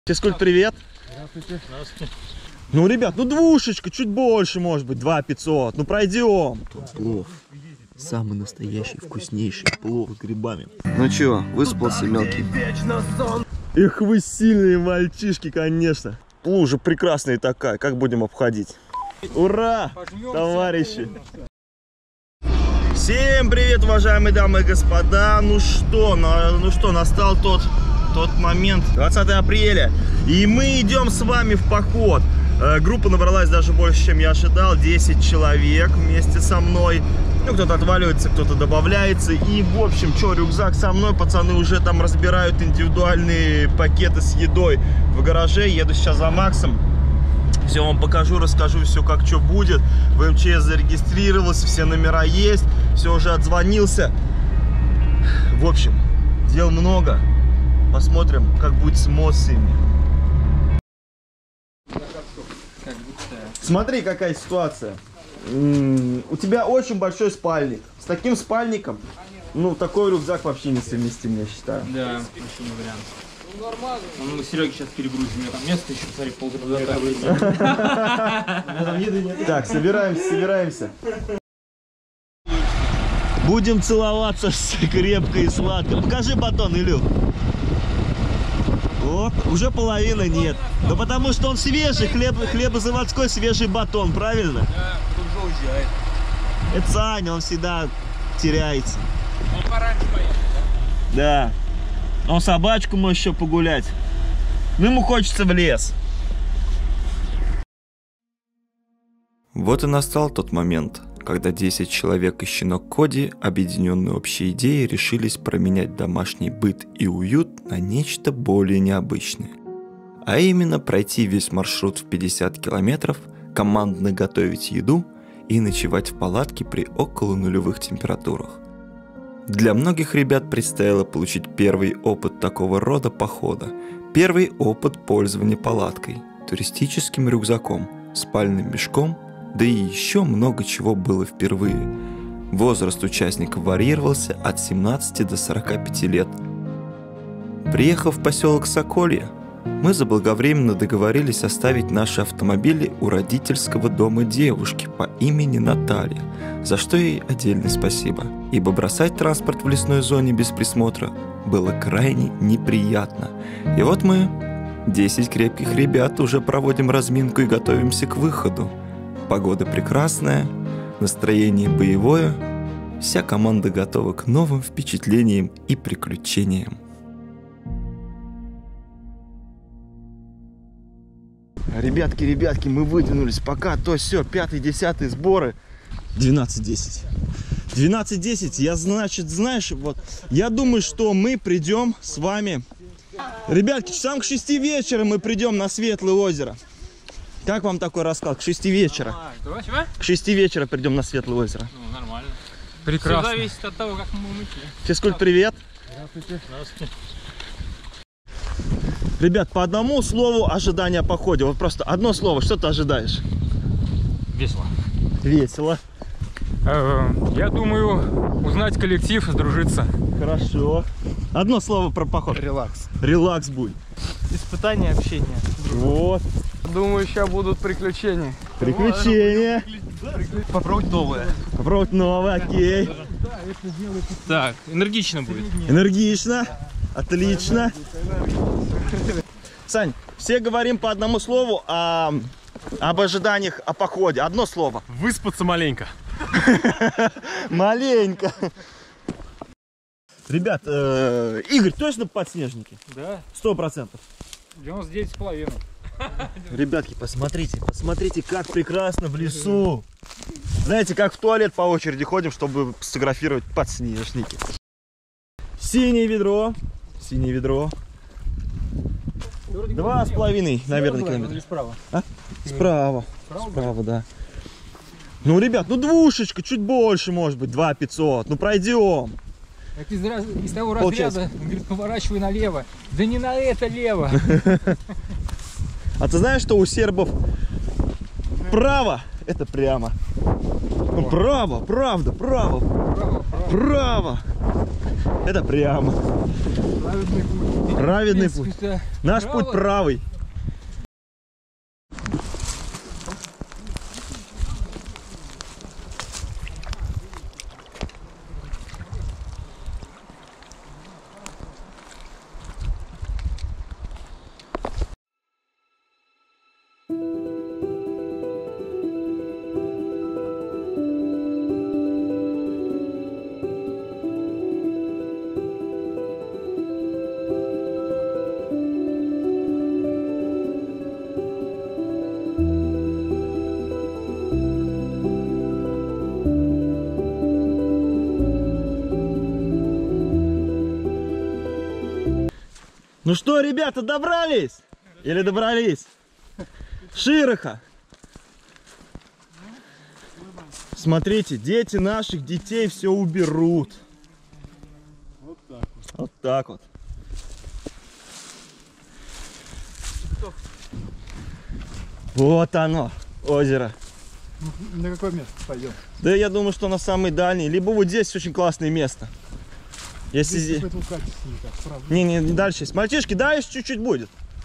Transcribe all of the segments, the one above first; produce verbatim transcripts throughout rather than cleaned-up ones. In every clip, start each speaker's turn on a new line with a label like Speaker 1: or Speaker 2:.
Speaker 1: Физкульт, привет.
Speaker 2: Здравствуйте. Здравствуйте.
Speaker 1: Ну, ребят, ну двушечка, чуть больше, может быть, два пятьсот. Ну, пройдем.
Speaker 3: Плов. Самый настоящий, вкуснейший плов с грибами. Ну чё, выспался мелкий?
Speaker 1: Эх, вы сильные мальчишки, конечно. Лужа прекрасная такая, как будем обходить? Ура, товарищи! Всем привет, уважаемые дамы и господа. Ну что, на, ну что, настал тот, тот момент, двадцатое апреля. И мы идем с вами в поход. Э, группа набралась даже больше, чем я ожидал. десять человек вместе со мной. Ну, кто-то отваливается, кто-то добавляется. И, в общем, что, рюкзак со мной. Пацаны уже там разбирают индивидуальные пакеты с едой в гараже. Еду сейчас за Максом. Все вам покажу, расскажу все, как что будет. В эм че эс зарегистрировался, все номера есть. Все, уже отзвонился. В общем, дел много. Посмотрим, как будет с эмоциями. Смотри, какая ситуация. У тебя очень большой спальник. С таким спальником, ну, такой рюкзак вообще несовместим, я считаю.
Speaker 2: Да, вообще не вариант. Ну, нормально. Ну, мы Сереге сейчас перегрузим. У меня там место еще, смотри, полгода.
Speaker 1: Так, собираемся, собираемся. Будем целоваться крепко и сладко. Покажи батон, Илюх. Вот, уже половины нет. Да потому что он свежий, хлеб, хлебозаводской свежий батон, правильно?
Speaker 2: Да, тут же уезжает.
Speaker 1: Это Саня, он всегда теряется.
Speaker 2: Он пораньше поехал,
Speaker 1: да? Да. Он собачку может еще погулять. Ну, ему хочется в лес.
Speaker 3: Вот и настал тот момент, когда десять человек и щенок Коди, объединенные общей идеей, решились променять домашний быт и уют на нечто более необычное. А именно пройти весь маршрут в пятьдесят километров, командно готовить еду и ночевать в палатке при около нулевых температурах. Для многих ребят предстояло получить первый опыт такого рода похода, первый опыт пользования палаткой, туристическим рюкзаком, спальным мешком, да и еще много чего было впервые. Возраст участников варьировался от семнадцати до сорока пяти лет. Приехав в поселок Соколье, мы заблаговременно договорились оставить наши автомобили у родительского дома девушки по имени Наталья, за что ей отдельное спасибо, ибо бросать транспорт в лесной зоне без присмотра было крайне неприятно. И вот мы, десять крепких ребят, уже проводим разминку и готовимся к выходу. Погода прекрасная, настроение боевое, вся команда готова к новым впечатлениям и приключениям.
Speaker 1: Ребятки, ребятки, мы выдвинулись. Пока то все, пятый, десятый сборы. двенадцать десять. двенадцать десять, я, значит, знаешь, вот, я думаю, что мы придем с вами. Ребятки, часам к шести вечера мы придем на Светлое озеро. Как вам такой рассказ? К шести вечера.
Speaker 2: А, чего?
Speaker 1: К шести вечера придем на Светлое озеро.
Speaker 2: Ну, нормально. Прекрасно. Все зависит от того, как мы будем идти.
Speaker 1: Физкульт, привет.
Speaker 2: Здравствуйте. Здравствуйте.
Speaker 1: Ребят, по одному слову ожидания о походе. Вот просто одно слово, что ты ожидаешь?
Speaker 2: Весело.
Speaker 1: Весело.
Speaker 2: Я думаю, узнать коллектив, сдружиться.
Speaker 1: Хорошо. Одно слово про поход.
Speaker 4: Релакс.
Speaker 1: Релакс будет.
Speaker 4: Испытание, общения.
Speaker 1: Вот.
Speaker 4: Думаю, сейчас будут приключения.
Speaker 1: Приключения.
Speaker 4: Попробовать новое.
Speaker 1: Попробовать новое, окей.
Speaker 2: Так, энергично будет.
Speaker 1: Энергично. Отлично. Сань, все говорим по одному слову о, об ожиданиях о походе. Одно слово.
Speaker 2: Выспаться маленько.
Speaker 1: Маленько. Ребят, э, Игорь, точно подснежники?
Speaker 2: Да.
Speaker 1: Сто процентов.
Speaker 2: девяносто девять с половиной.
Speaker 1: Ребятки, посмотрите, посмотрите, как прекрасно в лесу. Знаете, как в туалет по очереди ходим, чтобы сфотографировать подснежники. Синее ведро. Синее ведро. Два с половиной, наверное, километра.
Speaker 2: Справа?
Speaker 1: А? Справа. Справа, Справа, да. Ну, ребят, ну двушечка, чуть больше, может быть, два пятьсот. Ну, пройдем.
Speaker 2: Так из, раз... из того
Speaker 1: Получается.
Speaker 2: разряда, он говорит, поворачивай налево. Да не на это лево.
Speaker 1: А ты знаешь, что у сербов право — это прямо. Ну, право, правда, право.
Speaker 2: Право, право.
Speaker 1: Право. Это прямо.
Speaker 4: Праведный путь.
Speaker 1: Праведный путь. Наш
Speaker 4: Правый.
Speaker 1: путь правый. Ну что, ребята, добрались? Или добрались? Широха. Смотрите, дети наших детей все уберут.
Speaker 4: Вот так вот.
Speaker 1: Вот так вот. Вот оно, озеро.
Speaker 4: На какое место пойдем?
Speaker 1: Да я думаю, что на самый дальний. Либо вот здесь очень классное место. Если здесь... Не, не, не дальше есть. Мальчишки, дальше чуть-чуть будет.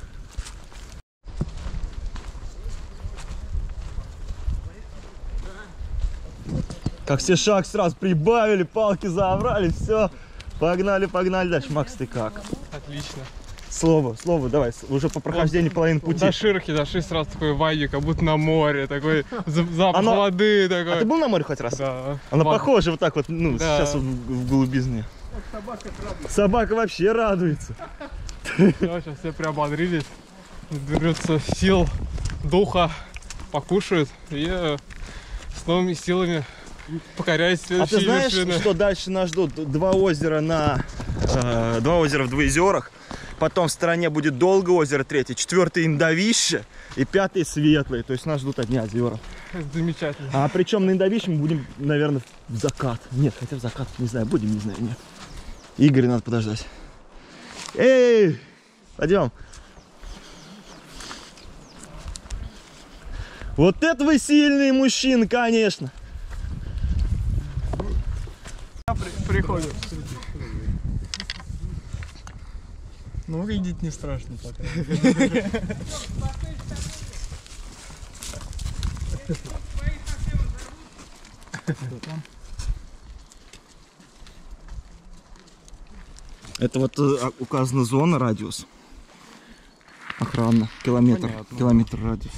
Speaker 1: Как все шаг сразу прибавили, палки забрали, все. Погнали, погнали дальше. Макс, ты как?
Speaker 4: Отлично.
Speaker 1: Слово, слово, давай, уже по прохождении половины пути.
Speaker 4: До Широхи дошли, сразу такой вайби, как будто на море, такой запах
Speaker 1: Оно...
Speaker 4: воды такой.
Speaker 1: А ты был на море хоть раз?
Speaker 4: Да.
Speaker 1: Она
Speaker 4: Ван...
Speaker 1: похожа вот так вот, ну,
Speaker 4: да.
Speaker 1: сейчас вот в голубизне. Собака, Собака вообще радуется.
Speaker 4: Все, сейчас все приободрились, берутся сил, духа, покушают и э, с новыми силами покоряют следующие
Speaker 1: А ты знаешь,
Speaker 4: вершины.
Speaker 1: что дальше нас ждут два озера на э, два озера в Двоезерах, потом в стороне будет Долгое озеро, третье, четвертое Индовище и пятое Светлое. То есть нас ждут одни озера.
Speaker 4: Это замечательно.
Speaker 1: А причем на Индовище мы будем, наверное, в закат. Нет, хотя в закат, не знаю, будем, не знаю, нет. Игоря надо подождать. Эй, пойдем. Вот это вы сильный мужчина, конечно.
Speaker 4: Приходят. Ну, видеть не страшно пока.
Speaker 1: Это вот э, указана зона, радиус. Охрана. Километр.
Speaker 4: Понятно.
Speaker 1: Километр радиус.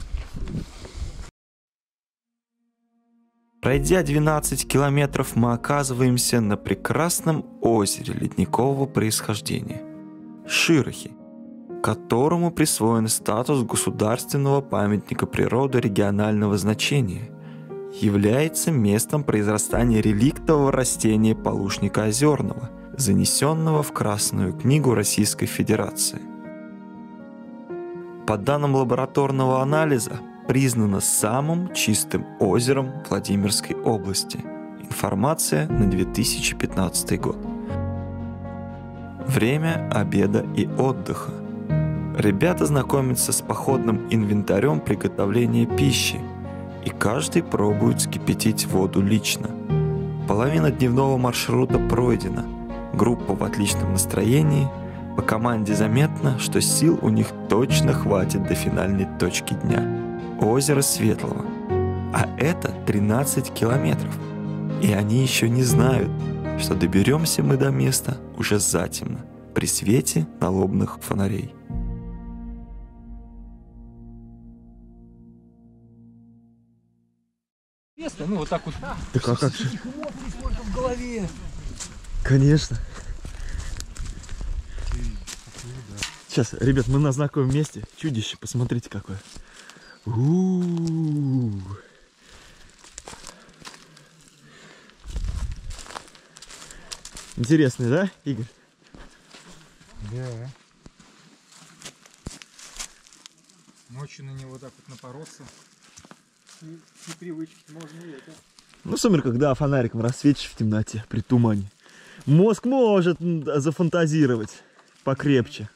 Speaker 3: Пройдя двенадцать километров, мы оказываемся на прекрасном озере ледникового происхождения – Широхи, которому присвоен статус государственного памятника природы регионального значения, является местом произрастания реликтового растения полушника озерного, занесенного в Красную книгу Российской Федерации. По данным лабораторного анализа, признано самым чистым озером Владимирской области. Информация на две тысячи пятнадцатый год. Время обеда и отдыха. Ребята знакомятся с походным инвентарем приготовления пищи, и каждый пробует вскипятить воду лично. Половина дневного маршрута пройдена. Группа в отличном настроении. По команде заметно, что сил у них точно хватит до финальной точки дня. Озеро Светлого. А это тринадцать километров. И они еще не знают, что доберемся мы до места уже затемно, при свете налобных фонарей.
Speaker 2: Ну вот так вот.
Speaker 1: Так а как же?
Speaker 2: В голове.
Speaker 1: Конечно. Сейчас, ребят, мы на знаковом месте. Чудище, посмотрите какое. У-у-у. Интересный, да, Игорь?
Speaker 5: Да. Ночью на него так вот напороться. Непривычки, можно и это.
Speaker 1: Ну, в сумерках, да, фонариком рассветишь в темноте, при тумане. Мозг может зафантазировать покрепче.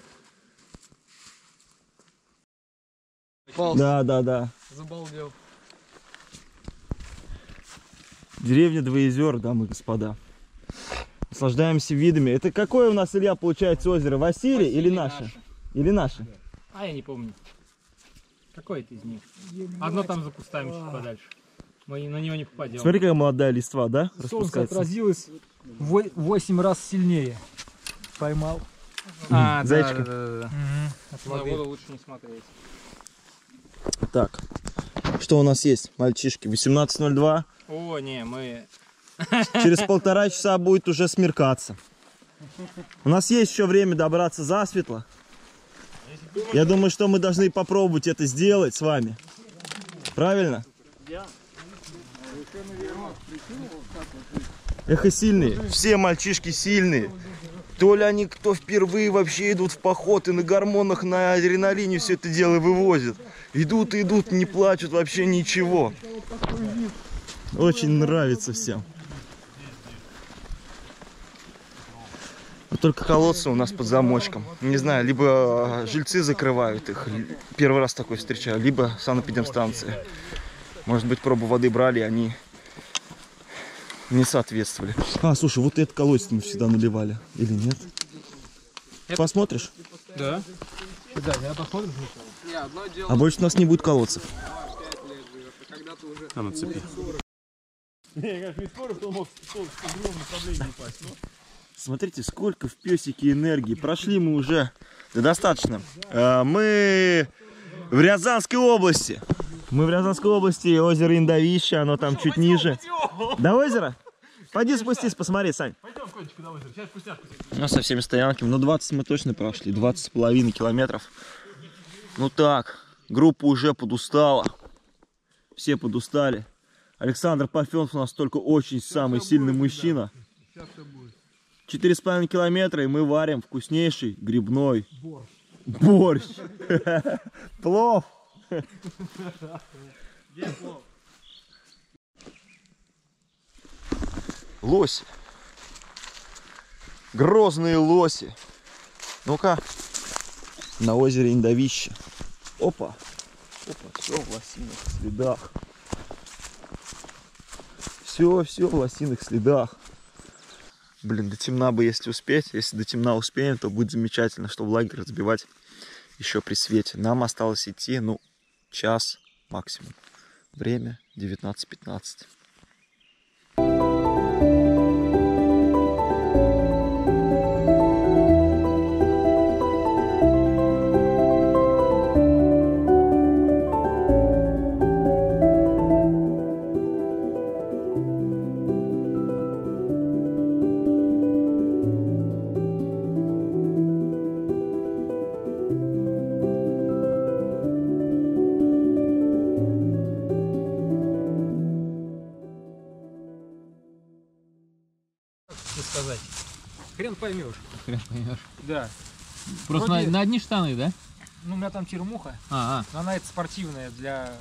Speaker 4: Полз.
Speaker 1: Да, да, да.
Speaker 4: Забалдел.
Speaker 1: Деревня Двоезер, дамы и господа. Наслаждаемся видами. Это какое у нас, Илья, получается озеро? Василий,
Speaker 2: Василий
Speaker 1: или наше?
Speaker 2: наше.
Speaker 1: Или наше?
Speaker 2: А я не помню. Какой-то из них. Одно там за кустами чуть подальше. Мы на него не попадем.
Speaker 1: Смотри, какая молодая листва, да?
Speaker 5: Солнце
Speaker 1: Распускается.
Speaker 5: отразилось в восемь раз сильнее. Поймал.
Speaker 2: А, да,
Speaker 1: Зайчика.
Speaker 2: да, да, да.
Speaker 5: От
Speaker 2: На
Speaker 5: воды.
Speaker 2: воду лучше не смотреть.
Speaker 1: Так, что у нас есть, мальчишки? восемнадцать ноль два.
Speaker 2: О, не, мы...
Speaker 1: Через полтора часа будет уже смеркаться. У нас есть еще время добраться засветло. Я думаю, что мы должны попробовать это сделать с вами. Правильно? Эх, и сильные. Все мальчишки сильные. То ли они, кто впервые вообще идут в поход и на гормонах, на адреналине все это дело вывозят. Идут и идут, не плачут вообще ничего. Очень нравится всем. Но только колодцы у нас под замочком. Не знаю, либо жильцы закрывают их, первый раз такой встречаю, либо санэпидемстанция. Может быть, пробу воды брали, они не соответствовали. А, слушай, вот этот колодец мы всегда наливали. Или нет? Посмотришь?
Speaker 2: Да.
Speaker 5: Да, я посмотрим.
Speaker 1: А больше у нас не будет колодцев.
Speaker 6: А на цепи.
Speaker 1: Смотрите, сколько в песике энергии. Прошли мы уже. Да достаточно. А, мы в Рязанской области. Мы в Рязанской области, озеро Индовище, оно там чуть ниже. До озера? Пойди спустись, посмотри, Сань. Ну, со всеми стоянками. Ну, двадцать мы точно прошли. двадцать с половиной километров. Ну так, группа уже подустала. Все подустали. Александр Парфенов у нас только очень самый сильный мужчина. Четыре с половиной километра, и мы варим вкуснейший грибной борщ. Плов. Лоси. Грозные лоси. Ну-ка. На озере Индовище. Опа. Опа, все в лосиных следах. Все, все в лосиных следах. Блин, до темна бы, если успеть. Если до темна успеем, то будет замечательно, что в лагерь разбивать еще при свете. Нам осталось идти, ну, час максимум. Время девятнадцать пятнадцать.
Speaker 5: Сказать. Хрен поймешь.
Speaker 2: Хрен поймешь.
Speaker 5: Да.
Speaker 2: Просто
Speaker 5: Вроде-
Speaker 2: на, на одни штаны, да?
Speaker 5: Ну, у меня там черемуха,
Speaker 2: А,
Speaker 5: но она это спортивная для...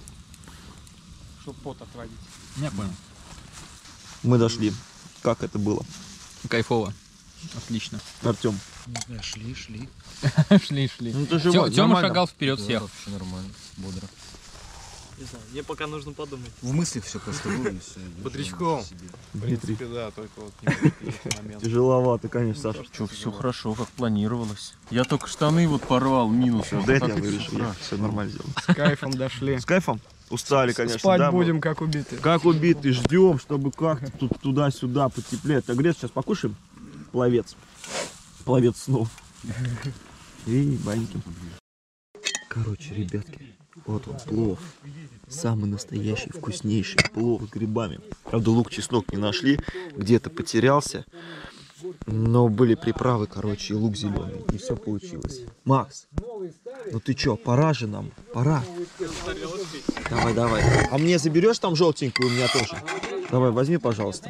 Speaker 5: чтобы пот отводить.
Speaker 2: а, я понял.
Speaker 1: Мы дошли. Как это было?
Speaker 2: Кайфово. Отлично.
Speaker 1: Артем.
Speaker 6: Не знаю, шли, шли.
Speaker 2: Шли, шли.
Speaker 1: Ну, ты
Speaker 2: Тё- Тёма шагал вперед всех.
Speaker 6: Все нормально, бодро.
Speaker 7: Не знаю, мне пока нужно подумать.
Speaker 6: В мысли все просто вылез.
Speaker 7: Бодрячком.
Speaker 1: Дмитрий.
Speaker 7: Да, только вот не момент.
Speaker 1: Тяжеловато, конечно, Саша.
Speaker 6: Что, все хорошо, как планировалось. Я только штаны вот порвал, минус.
Speaker 1: До этого я вырежу. Я все нормально сделал.
Speaker 4: С кайфом дошли.
Speaker 1: С кайфом? Устали, конечно.
Speaker 4: Спать
Speaker 1: да, мы-
Speaker 4: будем как убитые.
Speaker 1: Как убитый, ждем, чтобы как-то тут туда-сюда потеплее. Так, Грец, сейчас покушаем? Пловец. Пловец снов. И баньки. Короче, ребятки, вот он, плов. Самый настоящий, вкуснейший плов с грибами. Правда, лук, чеснок не нашли, где-то потерялся. Но были приправы, короче, и лук зеленый. И все получилось. Макс, ну ты чё, пора же нам, пора. Давай, давай. А мне заберешь там желтенькую, у меня тоже? Давай, возьми, пожалуйста.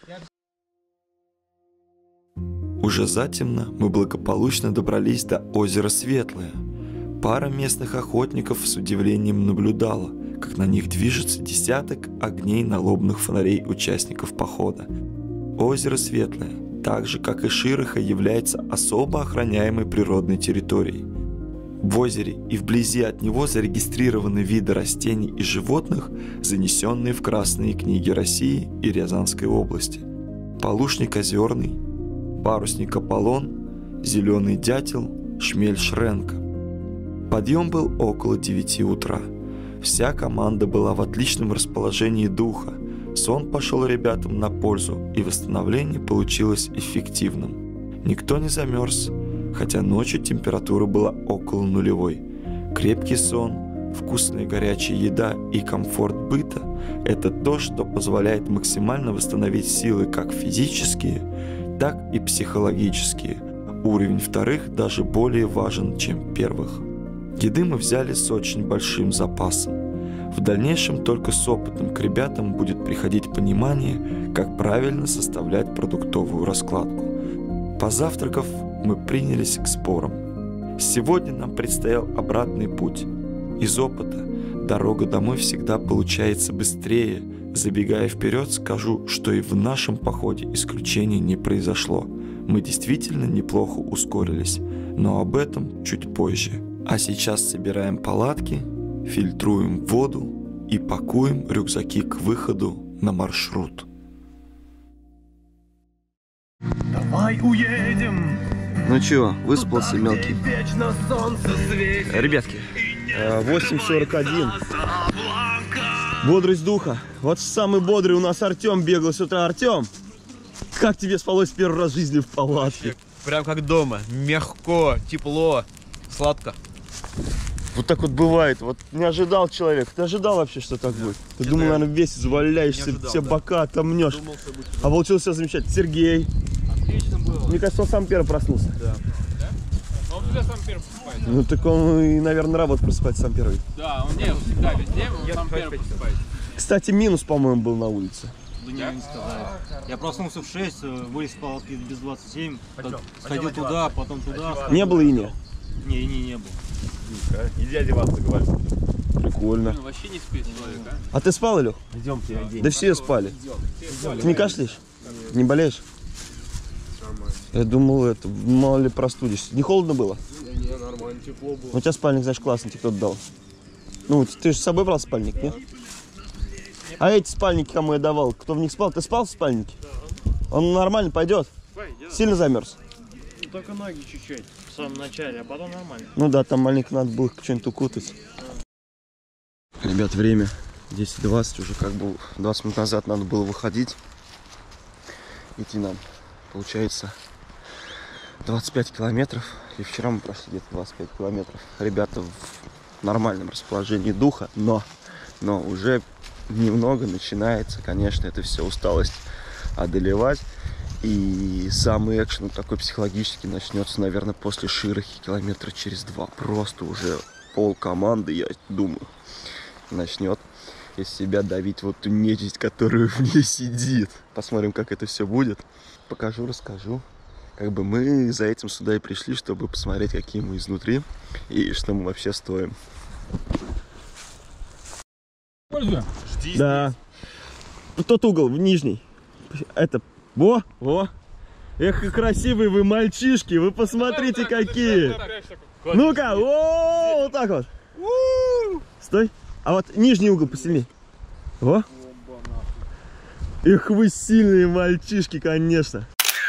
Speaker 3: Уже затемно мы благополучно добрались до озера Светлое. Пара местных охотников с удивлением наблюдала, как на них движется десяток огней налобных фонарей участников похода. Озеро Светлое, так же как и Ширыха, является особо охраняемой природной территорией. В озере и вблизи от него зарегистрированы виды растений и животных, занесенные в Красные книги России и Рязанской области. подполушник озерный, парусник Аполлон, зеленый дятел, шмель Шренка. Подъем был около девяти утра. Вся команда была в отличном расположении духа. Сон пошел ребятам на пользу, и восстановление получилось эффективным. Никто не замерз, хотя ночью температура была около нулевой. Крепкий сон, вкусная горячая еда и комфорт быта – это то, что позволяет максимально восстановить силы как физические, так и психологические. Уровень вторых даже более важен, чем первых. Еды мы взяли с очень большим запасом. В дальнейшем только с опытом к ребятам будет приходить понимание, как правильно составлять продуктовую раскладку. Позавтракав, мы принялись к сборам. Сегодня нам предстоял обратный путь. Из опыта дорога домой всегда получается быстрее. Забегая вперед, скажу, что и в нашем походе исключений не произошло. Мы действительно неплохо ускорились, но об этом чуть позже. А сейчас собираем палатки, фильтруем воду и пакуем рюкзаки к выходу на маршрут.
Speaker 8: Давай уедем.
Speaker 1: Ну чё, выспался мелкий? Ребятки, восемь сорок один. Бодрость духа. Вот самый бодрый у нас Артем бегал с утра. Артем, как тебе спалось первый раз в жизни в палатке?
Speaker 7: Прям как дома. Мягко, тепло, сладко.
Speaker 1: Вот так вот бывает. Вот не ожидал человек. Ты ожидал вообще, что так будет? Ты думал, наверное, весь заваляешься, ожидал, все да. бока оттомнешь. А получилось все замечательно. Сергей.
Speaker 7: Отлично было.
Speaker 1: Мне кажется, он сам первый проснулся.
Speaker 4: Да. Да? Он всегда сам первый просыпается.
Speaker 1: Ну так он и, наверное, на работу просыпается сам первый.
Speaker 4: Да, он не, всегда везде, он сам первый просыпается.
Speaker 1: Кстати, минус, по-моему, был на улице.
Speaker 9: Да не, не сказали. Я проснулся в шесть, вылез с палатки без двадцати семь, сходил туда, потом туда.
Speaker 1: Не было иния?
Speaker 9: Не, ини не было.
Speaker 1: Иди одеваться, говорю. Прикольно.
Speaker 4: Ну, вообще не спит человек, а?
Speaker 1: А ты спал, Илюх?
Speaker 7: Идемте, одень.
Speaker 1: Да все спали. Ты не кашляешь? Не болеешь? Я думал, это, мало ли простудишься. Не холодно было?
Speaker 4: Не, нормально, тепло было.
Speaker 1: У тебя спальник, знаешь, классный, тебе кто-то дал. Ну, ты же с собой брал спальник, нет? А эти спальники, кому я давал, кто в них спал? Ты спал в спальнике? Он нормально пойдет? Сильно замерз?
Speaker 9: Только ноги чуть-чуть, в самом начале, а потом нормально.
Speaker 1: Ну да, там маленько надо было что-нибудь укутать. Ребят, время десять двадцать, уже как бы двадцать минут назад надо было выходить. Идти нам, получается, двадцать пять километров. И вчера мы прошли где-то двадцать пять километров. Ребята в нормальном расположении духа, но, но уже немного начинается, конечно, это все усталость одолевать. И самый экшен такой психологический начнется, наверное, после Широхи километра через два. Просто уже пол команды, я думаю, начнет из себя давить вот ту нечисть, которая в ней сидит. Посмотрим, как это все будет. Покажу, расскажу. Как бы мы за этим сюда и пришли, чтобы посмотреть, какие мы изнутри и что мы вообще стоим. Жди, да. Здесь. Тот угол, в нижний. Это... Во, во. Эх, и красивые вы мальчишки. Вы посмотрите, какие. Ну-ка, о, вот так вот. Стой. А вот нижний угол посильнее. Во. Эх, вы сильные мальчишки, конечно.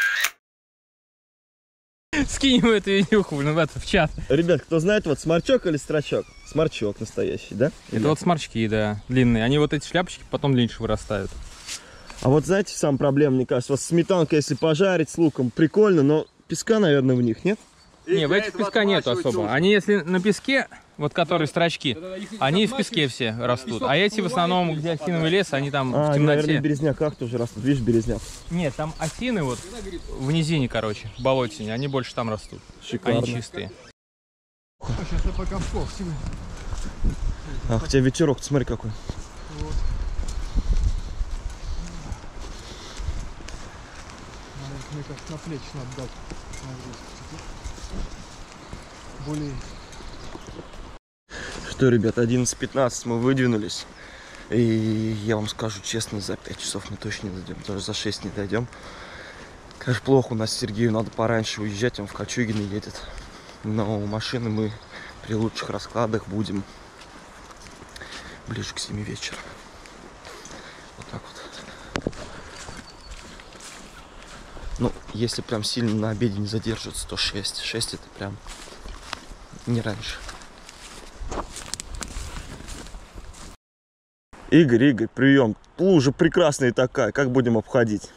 Speaker 2: Скинем эту видюху ну, в, это, в чат.
Speaker 1: Ребят, кто знает, вот сморчок или строчок? Сморчок настоящий, да?
Speaker 2: Это или? Вот сморчки, да, длинные. Они вот эти шляпочки потом длиннее вырастают.
Speaker 1: А вот знаете, сам проблема, мне кажется, вот сметанка, если пожарить с луком, прикольно, но песка, наверное, в них нет?
Speaker 2: Не, в этих песка нету особо. Они, если на песке, вот которые строчки, они в песке все растут. А эти в основном, где осиновый лес, они там
Speaker 1: а,
Speaker 2: в темноте.
Speaker 1: Наверное, в березняках тоже растут. Видишь, березняк?
Speaker 2: Нет, там осины вот в низине, короче, в болотине, они больше там растут.
Speaker 1: Шикарно.
Speaker 2: Они чистые.
Speaker 5: Сейчас я пока в ков себе.
Speaker 1: Ах, у тебя ветерок, смотри какой.
Speaker 5: Вот. Мне кажется, на плечи надо дать. Более.
Speaker 1: Что, ребят, одиннадцать пятнадцать мы выдвинулись. И я вам скажу честно, за пять часов мы точно не дойдем. Даже за шесть не дойдем. Конечно, плохо у нас с Сергеем, надо пораньше уезжать, он в Кольчугино едет. Но у машины мы при лучших раскладах будем ближе к семи вечера. Вот так вот.
Speaker 3: Ну, если прям сильно на обеде не задерживаться, то шесть. шесть это прям не раньше.
Speaker 1: Игорь, Игорь, прием. Лужа прекрасная такая. Как будем обходить?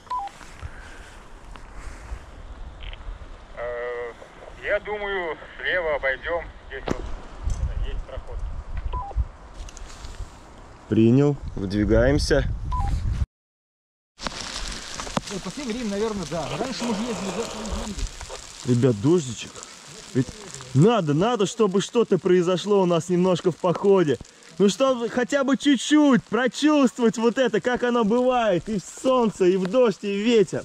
Speaker 10: Я думаю, слева обойдем. Здесь вот есть проход.
Speaker 1: Принял. Выдвигаемся.
Speaker 5: В последнее время, наверное, да. Раньше мы же ездили за...
Speaker 1: Ребят, дождичек. Ведь надо, надо, чтобы что-то произошло у нас немножко в походе. Ну, чтобы хотя бы чуть-чуть прочувствовать вот это, как оно бывает. И в солнце, и в дождь, и в ветер.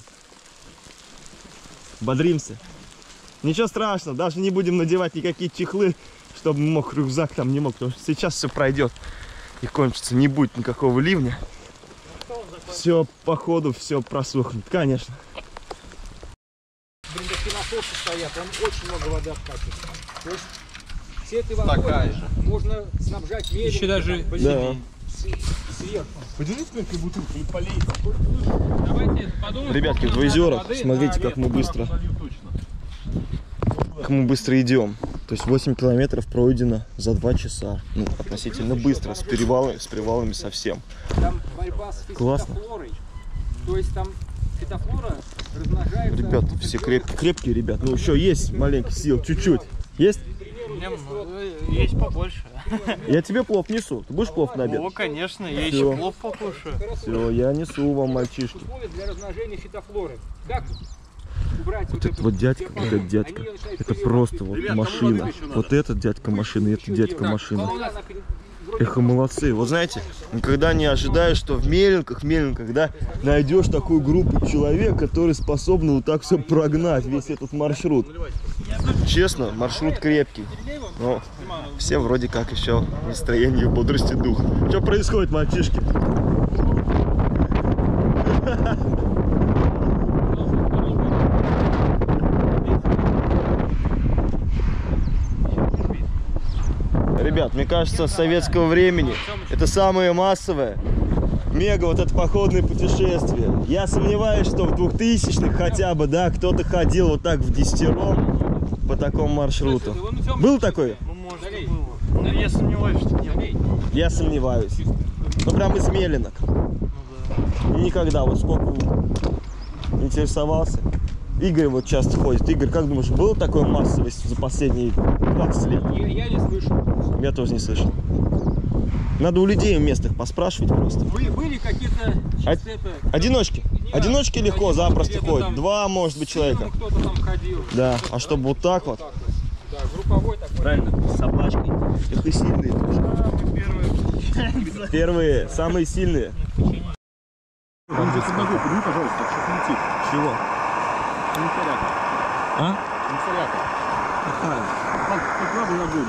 Speaker 1: Бодримся. Ничего страшного, даже не будем надевать никакие чехлы, чтобы мог рюкзак там не мог. Потому что сейчас все пройдет и кончится. Не будет никакого ливня. Все по ходу, все просохнет, конечно.
Speaker 5: Блин, здесь насосы стоят, там очень много воды откачивает. То есть все этой водой можно снабжать медленно.
Speaker 2: Еще даже
Speaker 1: Да.
Speaker 5: Сверху.
Speaker 1: Поделитесь мне бутылку или полей.
Speaker 2: Давайте подумаем.
Speaker 1: Ребятки, в озерах, смотрите, как мы быстро, как мы быстро идем. То есть восемь километров пройдено за два часа. Ну, относительно быстро, с перевалами, с привалами совсем.
Speaker 5: Там борьба с
Speaker 1: Классно.
Speaker 5: фитофлорой. То есть там фитофлора размножается...
Speaker 1: Ребят, все крепкие, крепкие, ребят. Ну, еще есть маленько сил, чуть-чуть. Есть?
Speaker 9: Есть побольше.
Speaker 1: Я тебе плов несу. Ты будешь плов на обед?
Speaker 9: О, конечно, я
Speaker 1: Всё.
Speaker 9: еще плов покушаю.
Speaker 1: Все, я несу вам, мальчишки.
Speaker 5: Условия для размножения фитофлоры. Как убрать
Speaker 1: Вот
Speaker 5: вот
Speaker 1: этот
Speaker 5: эту
Speaker 1: вот дядька,
Speaker 5: диапазон?
Speaker 1: этот дядька,
Speaker 5: Они начинают
Speaker 1: это
Speaker 5: перерывать.
Speaker 1: просто вот машина. Вот этот дядька машина, и этот дядька машина. Эх, молодцы. Вот знаете, никогда не ожидаешь, что в Меленках, Меленках, да, найдешь такую группу человек, который способны вот так все прогнать, весь этот маршрут. Честно, маршрут крепкий. Но все вроде как еще в настроении, в бодрости духа. Что происходит, мальчишки? Ребят, мне кажется, с советского времени это самое массовое, мега вот это походное путешествие. Я сомневаюсь, что в двухтысячных хотя бы, да, кто-то ходил вот так в десятером по такому маршруту. Был такой?
Speaker 9: Ну, может, и было. Но я сомневаюсь, что не было.
Speaker 1: Я сомневаюсь. Ну, прям из Меленок. Никогда, вот сколько интересовался. Игорь вот часто ходит. Игорь, как думаешь, была такая массовость за последние двадцать лет?
Speaker 5: Я, я не слышал.
Speaker 1: Я тоже не слышал. Надо у людей местных поспрашивать просто.
Speaker 5: Были, были какие-то...
Speaker 1: Од-
Speaker 5: чисто это,
Speaker 1: Одиночки.
Speaker 5: Нет,
Speaker 1: Одиночки легко,
Speaker 5: одиночки
Speaker 1: запросто
Speaker 5: где-то
Speaker 1: ходят.
Speaker 5: там
Speaker 1: Два, может быть, человека.
Speaker 5: кто-то там ходил.
Speaker 1: Да, а чтобы вот так вот.
Speaker 5: Вот так вот. Да, групповой такой.
Speaker 1: Правильно, с собачкой. Эх, и сильные тоже. Первые, самые сильные.
Speaker 10: Он здесь одного, подними, пожалуйста, сейчас летит.
Speaker 1: Чего?
Speaker 10: Инфарята.
Speaker 1: А?
Speaker 10: Инфарята.
Speaker 1: Какая?
Speaker 10: Под, под правой ногой.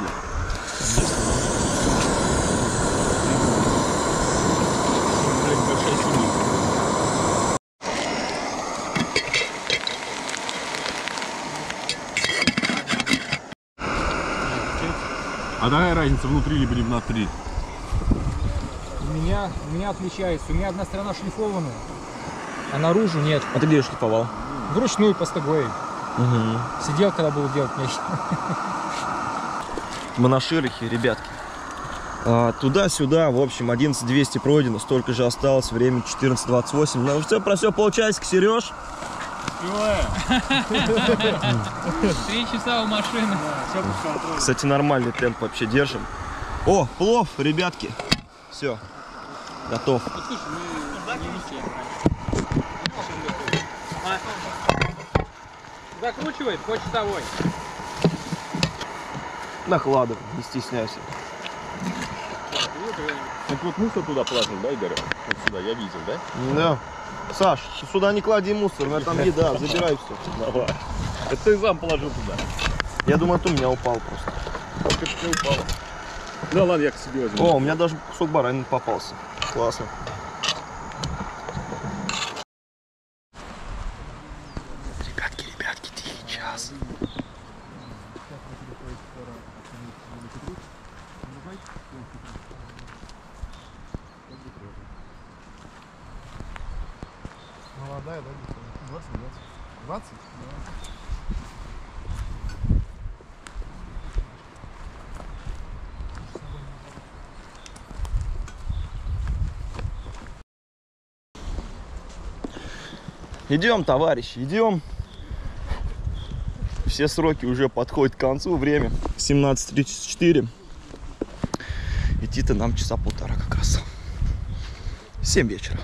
Speaker 10: А какая разница, внутри либо не внутри?
Speaker 5: У меня, у меня отличается. У меня одна сторона шлифованная, а наружу нет.
Speaker 1: А ты где шлифовал?
Speaker 5: Вручную по стогой.
Speaker 1: Угу.
Speaker 5: Сидел, когда буду делать нечто.
Speaker 1: Мы на Широхе, ребятки. А, туда-сюда, в общем, одиннадцать двести пройдено, столько же осталось, время четырнадцать двадцать восемь. Ну все, про все полчасика, Сереж.
Speaker 2: Три часа у машины.
Speaker 1: Кстати, нормальный темп вообще держим. О, плов, ребятки. Все, готов.
Speaker 2: Закручивает по часовой.
Speaker 1: Накладывай, не стесняйся.
Speaker 10: Так вот мусор туда положил, да, Игорь? Вот сюда, я видел, да?
Speaker 1: Да. Саш, сюда не клади мусор, у меня там еда, забирай все.
Speaker 10: Давай. Это ты сам положил туда.
Speaker 1: Я думаю, это у меня упал просто.
Speaker 10: Как это не упало? Да ладно, я к себе возьму.
Speaker 1: О, у меня даже кусок баранины попался. Классно. Ребятки, ребятки, тихий час.
Speaker 10: Молодая, да, двадцать двадцать.
Speaker 4: двадцать?
Speaker 1: Идем, товарищи, идем. Все сроки уже подходят к концу. Время семнадцать тридцать четыре. Идти-то нам часа полтора как раз. семь вечера.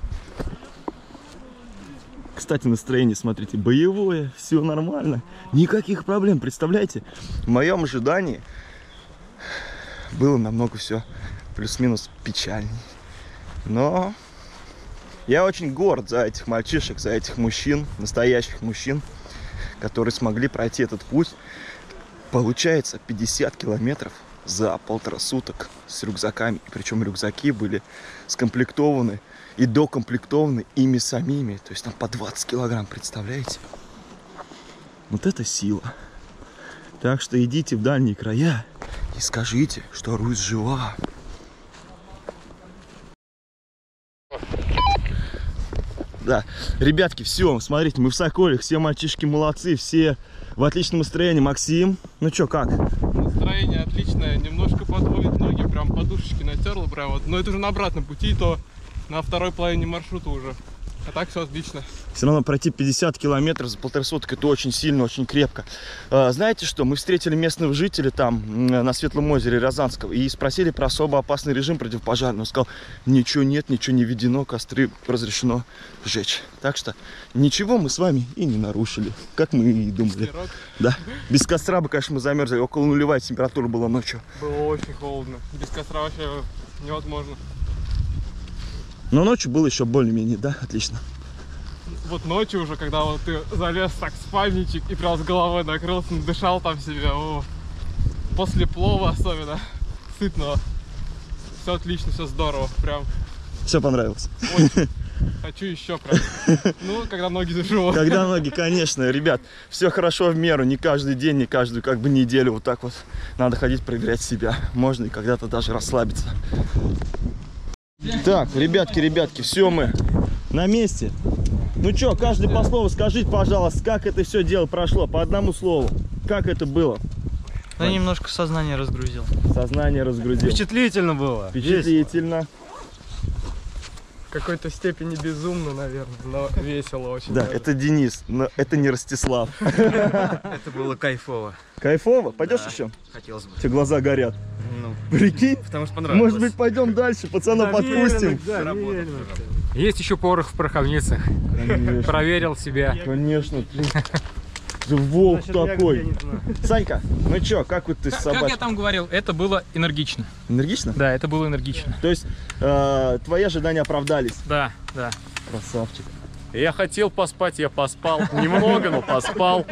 Speaker 1: Кстати, настроение, смотрите, боевое, все нормально. Никаких проблем, представляете? В моем ожидании было намного все плюс-минус печальней. Но я очень горд за этих мальчишек, за этих мужчин, настоящих мужчин, которые смогли пройти этот путь. Получается пятьдесят километров за полтора суток с рюкзаками. Причем рюкзаки были скомплектованы и докомплектованы ими самими. То есть там по двадцать килограмм, представляете? Вот это сила. Так что идите в дальние края и скажите, что Русь жива. Да, ребятки, все, смотрите, мы в Соколях, все мальчишки молодцы, все в отличном настроении. Максим, ну чё, как?
Speaker 4: Настроение отличное, немножко подводит ноги, прям подушечки натерла прям вот. Но это уже на обратном пути, то на второй половине маршрута уже. А так все отлично.
Speaker 1: Все равно пройти пятьдесят километров за полтора суток — это очень сильно, очень крепко. А, знаете что, мы встретили местного жителя там на Светлом озере Рязанского и спросили про особо опасный режим противопожарный. Он сказал, ничего нет, ничего не введено, костры разрешено сжечь. Так что ничего мы с вами и не нарушили, как мы и думали. Да. Без костра бы, конечно, мы замерзли, около нулевая температура была ночью.
Speaker 4: Было очень холодно, без костра вообще невозможно.
Speaker 1: Но ночью было еще более-менее, да, отлично.
Speaker 4: Вот ночью уже, когда вот ты залез так в спальничек и прям с головой накрылся, дышал там себе, о, после плова особенно, сытного. Все отлично, все здорово, прям.
Speaker 1: Все понравилось.
Speaker 4: Очень. Хочу еще прям. Ну, когда ноги заживут.
Speaker 1: Когда ноги, конечно, ребят, все хорошо в меру, не каждый день, не каждую как бы неделю вот так вот надо ходить проверять себя. Можно и когда-то даже расслабиться. Так, ребятки, ребятки, все мы на месте. Ну что, каждый по слову скажите, пожалуйста, как это все дело прошло, по одному слову. Как это было?
Speaker 11: Да, немножко сознание разгрузил.
Speaker 1: Сознание разгрузил.
Speaker 11: Впечатлительно было.
Speaker 1: Впечатлительно.
Speaker 4: В какой-то степени безумно, наверное, но весело очень.
Speaker 1: Да,
Speaker 4: даже.
Speaker 1: это Денис, но это не Ростислав.
Speaker 11: Это было кайфово.
Speaker 1: Кайфово? Пойдешь
Speaker 11: да,
Speaker 1: еще?
Speaker 11: Хотелось бы.
Speaker 1: Тебе глаза горят.
Speaker 11: Ну,
Speaker 1: прикинь?
Speaker 11: Потому что понравилось.
Speaker 1: Может быть, пойдем дальше, пацанов подпустим.
Speaker 5: Есть еще порох в пороховницах.
Speaker 1: Конечно.
Speaker 5: Проверил себя.
Speaker 1: Конечно. Ты волк такой. Санька, ну чё, как вот ты с собачкой?
Speaker 2: Как я там говорил, это было энергично.
Speaker 1: Энергично?
Speaker 2: Да, это было энергично.
Speaker 1: То есть э, твои ожидания оправдались?
Speaker 2: Да, да.
Speaker 1: Красавчик.
Speaker 6: Я хотел поспать, я поспал. Немного, но поспал.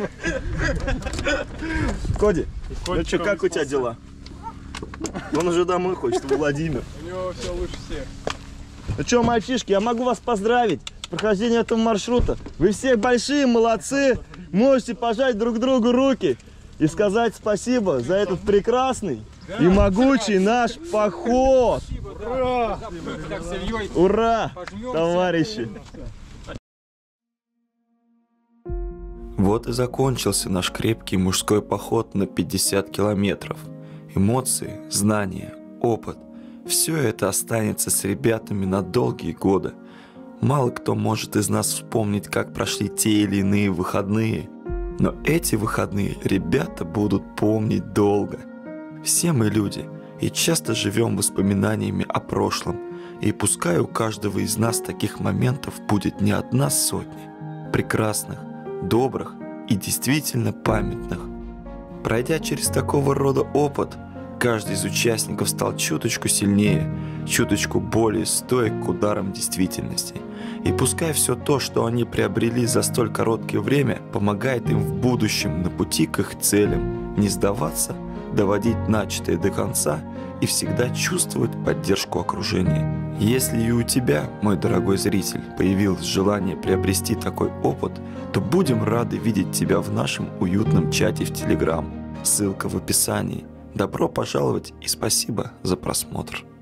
Speaker 1: Коди, ну чё, как у тебя дела? Он уже домой хочет, Владимир.
Speaker 4: У него все лучше всех.
Speaker 1: Ну чё, мальчишки, я могу вас поздравить с прохождением этого маршрута. Вы все большие, молодцы. Можете пожать друг другу руки и сказать спасибо за этот прекрасный и могучий наш поход.
Speaker 5: Ура!
Speaker 1: Ура, товарищи!
Speaker 3: Вот и закончился наш крепкий мужской поход на пятьдесят километров. Эмоции, знания, опыт – все это останется с ребятами на долгие годы. Мало кто может из нас вспомнить, как прошли те или иные выходные, но эти выходные ребята будут помнить долго. Все мы люди и часто живем воспоминаниями о прошлом, и пускай у каждого из нас таких моментов будет не одна сотня, прекрасных, добрых и действительно памятных. Пройдя через такого рода опыт, каждый из участников стал чуточку сильнее, чуточку более стоек к ударам действительности. И пускай все то, что они приобрели за столь короткое время, помогает им в будущем на пути к их целям не сдаваться, доводить начатое до конца и всегда чувствовать поддержку окружения. Если и у тебя, мой дорогой зритель, появилось желание приобрести такой опыт, то будем рады видеть тебя в нашем уютном чате в Telegram. Ссылка в описании. Добро пожаловать и спасибо за просмотр.